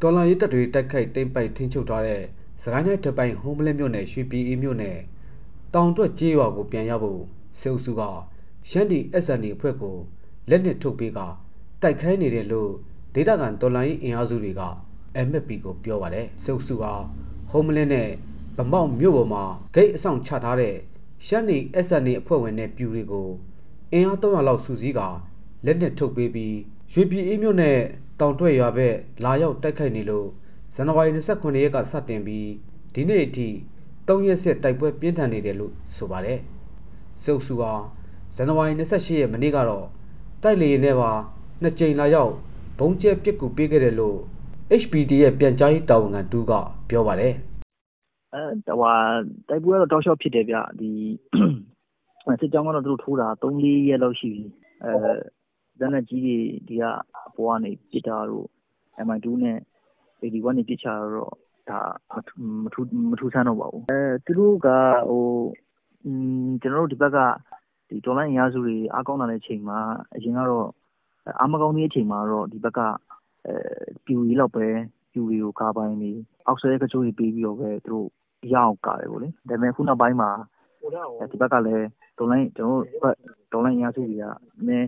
တော်လာရေးတပ်တွေတိုက်ခိုက်တိမ့်ပိုက်ထိန်းချုပ်ထားတဲ့စကိုင်းတိုင်းတစ်ပိုင်းဟုံးမလဲမြို့နယ်ရွှေပြည်အေးမြို့နယ်တောင်တွက်ကြေးရွာကိုပြန်ရဖို့စေအုပ်စုကရှမ်းတီ SND အဖွဲ့ကိုလက်နက်ထုတ်ပေးကတိုက်ခိုင်းနေတယ်လို့ဒေသခံတော်လာရေးအင်အားစုတွေက MFP ကိုပြောပါတယ်စေအုပ်စုကဟုံးမလဲနဲ့ဗမောက်မြို့ပေါ်မှာဂိတ်အဆောင်ချထားတဲ့ရှမ်းတီ SND အဖွဲ့ဝင်တဲ့ပြူတွေကိုအင်အား300လောက်စုစည်းကလက်နက်ထုတ်ပေးပြီးရွှေပြည်အေးမြို့နယ်တောင်တွက်ရွာဘက်လာရောက်တိုက်ခိုက်နေလို့ဇန်နဝါရီ29ရက်ကစတင်ပြီးဒီနေ့အထိ3ရက်ဆက်တိုက်ပွဲပြင်းထန်နေတယ်လို့ဆိုပါတယ်။စေအုပ်စုကဇန်နဝါရီ28ရက်မနေ့ကတော့တိုက်လေရင်နဲ့ပါ2ကြိမ်လာရောက်ဘုံကျဲပစ်ကူပေးခဲ့တယ်လို့ HPD ရဲ့ပြန်ကြားရေးတာဝန်ခံတူကပြောပါတယ်။တိုက်ပွဲတော့တောက်လျှောက်ဖြစ်တယ်ဗျ။ဒီစစ်ကြောင်းကတော့သူတို့ထိုးတာ3-4ရက်လောက်ရှိပြီ။လက်နက်ကြီးတွေဒီကအပေါ်ကနေပစ်တာတို့ MI2 နဲ့ 81နေပစ်ချတော့ဒါမထူးဆန်းတော့ပါဘူးသူတို့ကကျွန်တော်တို့ဒီဘက်ကဒီဒေါ်လာအင်အားစုတွေအားကောင်းလာတဲ့အချိန်မှာအရင်ကတော့အားမကောင်းတဲ့အချိန်မှာတော့ဒီဘက်ကပြူရီလောက်ပဲပြူတွေကိုကာပိုင်းနေအောက်ဆွဲကချိုးတွေပေးပြီးတော့ပဲသူတို့ရအောင်ကာတယ်ပေါ့လေဒါပေမဲ့ခုနောက်ပိုင်းမှာဒီဘက်ကလည်းဒေါ်လာကျွန်တော်တို့ဒေါ်လာအင်အားစုတွေကနည်း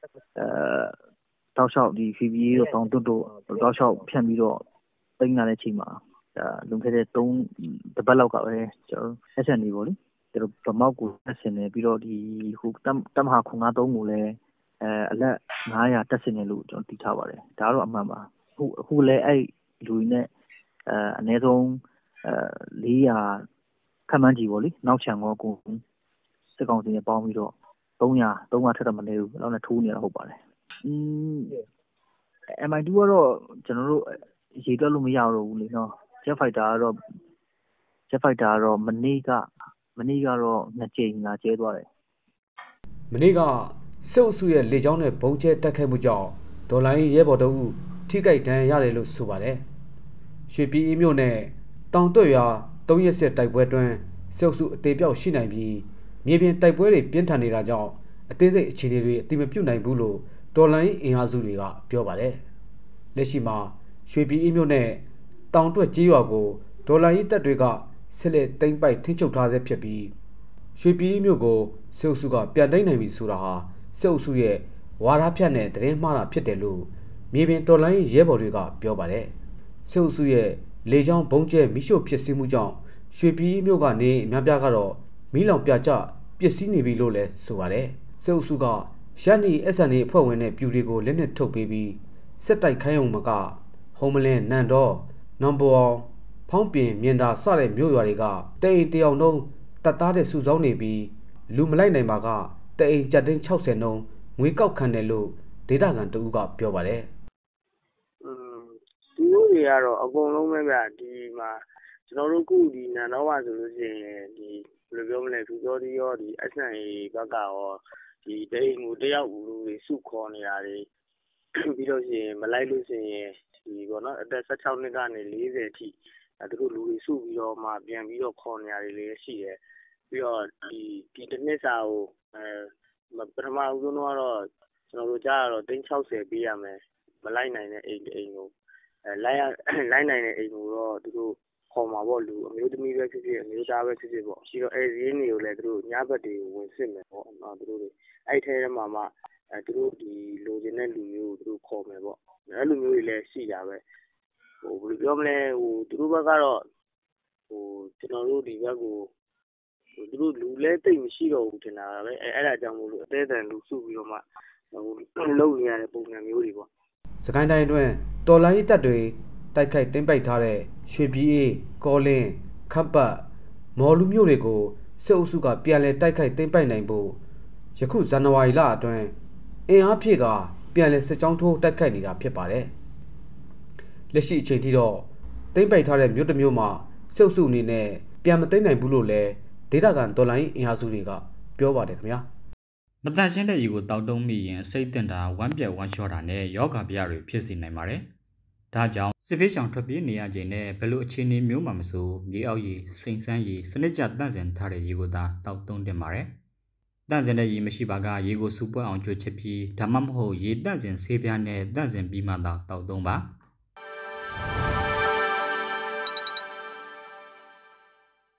တောက်လျှောက်ဒီ FBA တို့တောင်တွတ်တို့တောက်လျှောက်ဖြန့်ပြီးတော့သိမ်းလာတဲ့အချိန်မှာလွန်ခဲ့တဲ့3ပတ်လောက်ကပဲကျွန်တော် SND ပေါ့လေကျွန်တော်ဗမောက်ကိုတက်ဆင်နေပြီးတော့ဒီဟိုတမဟာ953ကိုလည်းအလက်900တက်ဆင်နေလို့ကျွန်တော်တည်ထားပါတယ်ဒါကတော့အမှန်ပါအခုလည်းအဲ့လူတွေနဲ့အနည်းဆုံး400ခန့်မှန်းကြည့်ပေါ့လေနောက်ချန်ကောကိုစစ်ကောင်စီနဲ့ပေါင်းပြီးတော့300ထက်တော့မနေဘူးအဲ့လောက်နဲ့ထိုးနေတာဟုတ်ပါတယ်MI2 ကတော့ကျွန်တော်တို့ရေတွက်လို့မရတော့ဘူးလေနော်Jet Fighter ကတော့မနေ့ကတော့2ကြိမ်လာကျဲသွားတယ်မနေ့ကစေအုပ်စုရဲ့လေကြောင်းနဲ့ဘုံကျဲတက်ခိုက်မှုကြောင့်ဒေါ်လာရင်းရဲဘော်တို့ထိခိုက်ဒဏ်ရာရတယ်လို့ဆိုပါတယ်ရွှေပြည်အေးမြို့နဲ့တောင်တွက်ရွာ3ရက်ဆက်တိုက်ပွဲတွင်စေအုပ်စုအသေးပြောက်ရှိနိုင်ပြီးမြေပြင်တိုက်ပွဲတွေပြင်းထန်နေတာကြောင့်အသေးစိတ်အခြေအနေတွေအတိမပြုတ်နိုင်ဘူးလို့ဒေါ်လာရင်းအင်အားစုတွေကပြောပါတယ်လက်ရှိမှာရွှေပြည်အေးမြို့နဲ့တောင်တွက်ကြေးရွာကိုဒေါ်လာရေးတပ်တွေကဆက်လက်သိမ်းပိုက်ထိန်းချုပ်ထားဆဲဖြစ်ပြီးရွှေပြည်အေးမြို့ကိုစေအုပ်စုကပြန်သိမ်းနိုင်ပြီဆိုတာဟာစေအုပ်စုရဲ့ဝါဒဖြန့်တဲ့သတင်းမှားတာဖြစ်တယ်လို့မြေပြင်တော်လိုင်းရဲဘော်တွေကပြောပါတယ်စေအုပ်စုရဲ့လေကြောင်းဘုံကျဲမိရှို့ဖြစ်စီမှုကြောင့်ရွှေပြည်အေးမြို့ကနေအများပြားကတော့မီးလောင်ပြကျပစ္စည်းနေပြီလို့လည်းဆိုပါတယ်စေအုပ်စုကရှမ်းနီ SND အဖွဲ့ဝင်တဲ့ပြူတွေကိုလက်နက်ထုတ်ပေးပြီးစစ်တိုက်ခိုင်းအောင်မကဟုံးမလင်းနန်တော်နံပါတ်ဖောင်းပြင်မြင်တာစတဲ့မြို့ရွာတွေကတိမ်တယောင်လုံးတပ်သားတဲ့စုဆောင်းနေပြီးလူမလိုက်နိုင်ပါကတိမ်ကြက်တင်း60နှုန်းငွေကောက်ခံတယ်လို့ဒေသခံတဦးကပြောပါတယ်သူတို့တွေကတော့အကုန်လုံးပဲဗျဒီမှာကျွန်တော်တို့ခုဒီနန်တော်ပါဆိုလို့ရှိရင်ဒီဘယ်လိုပြောမလဲသူပြောဒီရောဒီ SNA ဘက်ကရောဒီတိမ်ကိုတယောက်လူတွေစုခေါ်နေတာတွေပြီးတော့ရှိရင်မလိုက်လို့ရှိရင်ဒီပေါ့နော်အသက်16နှစ်ကနေ40အထိသူတို့လူတွေစုပြီးတော့မှပြန်ပြီးတော့ခေါ်နေရတယ်လည်းရှိတယ်ပြီးတော့ဒီတစ်နှစ်စာကိုပထမဦးဆုံးတော့ကျွန်တော်တို့ကြားတော့360ပေးရမယ်မလိုက်နိုင်တဲ့အိမ်ကိုလိုက်နိုင်တဲ့အိမ်ကိုတော့သူတို့ခေါ်မှာပေါ့လူအမျိုးသမီးပဲဖြစ်ဖြစ်အမျိုးသားပဲဖြစ်ဖြစ်ပေါ့ပြီးတော့အဲဒီရင်းတွေကိုလည်းသူတို့ညဘက်တွေကိုဝင်စစ်မယ်ပေါ့နော်သူတို့တွေအဲ့ထဲမှာမှသူတို့ဒီလိုချင်တဲ့လူမျိုးကိုသူတို့ခေါ်မယ်ပေါ့အဲ့လိုမျိုးတွေလည်းရှိတာပဲဘယ်လိုပြောမလဲသူတို့ဘက်ကတော့ကျွန်တော်တို့ဒီဘက်ကိုသူတို့လူလဲတိတ်မရှိတော့ဘူးထင်တာပဲအဲ့ဒါကြောင့်မို့လို့အသေးအံလူစုပြီးတော့မှလုံနေရတဲ့ပုံစံမျိုးတွေပေါ့စကိုင်းတိုင်းအတွင်းတော်လိုင်းတပ်တွေတိုက်ခိုက်သိမ်းပိုက်ထားတဲ့ရွှေပြည်အေးကောလင်းခပ်ပတ်မော်လူမျိုးတွေကိုစစ်အုပ်စုကပြန်လည်တိုက်ခိုက်သိမ်းပိုက်နိုင်ဖို့ယခုဇန်နဝါရီလအတွင်းအင်အားဖြည့်ကပြန်လည်စစ်ကြောင်းထိုးတိုက်ခိုက်နေတာဖြစ်ပါတယ်လက်ရှိအချိန်ထိတော့သိမ်းပိုက်ထားတဲ့မြို့တစ်မြို့မှာစစ်အုပ်စုအနေနဲ့ပြန်မသိမ်းနိုင်ဘူးလို့လည်းဒေသခံတော်လိုင်းအင်အားစုတွေကပြောပါတယ်ခင်ဗျာမတန်ရှင်းတဲ့ရေကိုတောက်တုံးမိရင်စိတ်တင်တာဝမ်းပြက်ဝမ်းလျှော့တာနဲ့ယောဂဗျာတွေဖြစ်စေနိုင်ပါတယ်ဒါကြောင့်စစ်ပေးချောင်ထွက်ပြေးနေရခြင်းနဲ့ဘယ်လိုအခြေအနေမျိုးမှမဆိုမြေအောက်ရေစိန်ဆန်းရေစနစ်ကျတန့်စင်ထားတဲ့ရေကိုသာတောက်တုံးတင်ပါတယ်တန့်စင်တဲ့ရေမရှိပါကရေကိုစူပွက်အောင်ကြွချစ်ပြီးဒါမှမဟုတ်ရေတန့်စင်ဆေးပြားနဲ့တန့်စင်ပြီးမှသာတောက်တုံးပါ